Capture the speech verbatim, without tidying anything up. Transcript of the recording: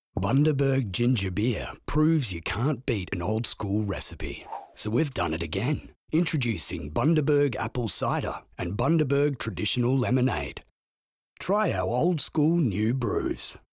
Bundaberg ginger beer proves you can't beat an old school recipe. So we've done it again. Introducing Bundaberg apple cider and Bundaberg traditional lemonade. Try our old school new brews.